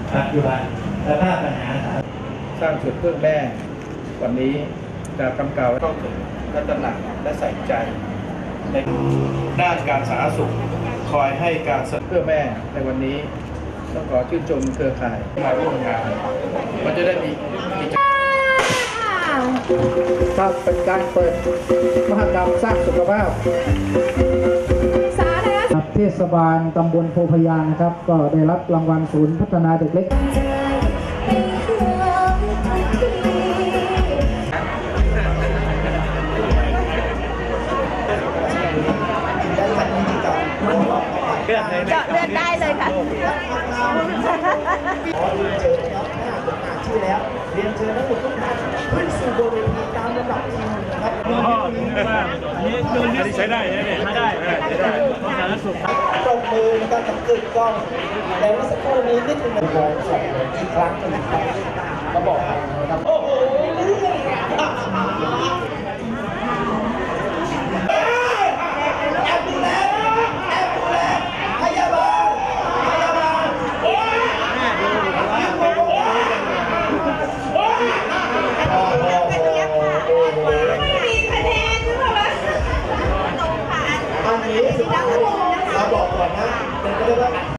ปัจจุบันและภาพปัญหาสร้างจุดเพื่อแม่วันนี้จะกำกับเข้าถึงและตระหนักและใส่ใจในด้านการสาธารณสุขคอยให้การเพื่อแม่ในวันนี้ต้องขอชื่นชมเครือข่ายมาร่วมงานมันจะได้มีครับเป็นการเปิดมหกรรมสร้างสุขภาพเทศบาลตำบลโพพยานะครับก็ได้รับรางวัลศูนย์พัฒนาเด็กเล็กเจาะเลือดได้เลยค่ะขอเรียนเชิญนะครับถ้าเกิดอ่านชื่อแล้วเรียนเชิญทั้งหมดทุกท่านขึ้นสู่บนเวทีตามลำดับคิวนะครับอันนี้ใช้ได้เนี่ยใช้ได้สาธารณสุขตบมือนะครับกับกึ่งกล้องแต่ว่าสักครู่นี้นิดนึงมองสองอีกครั้งนะครับมาบอกนะครับโอ้โหอันนี้เราบอกก่อนนะเป็นเรื่อง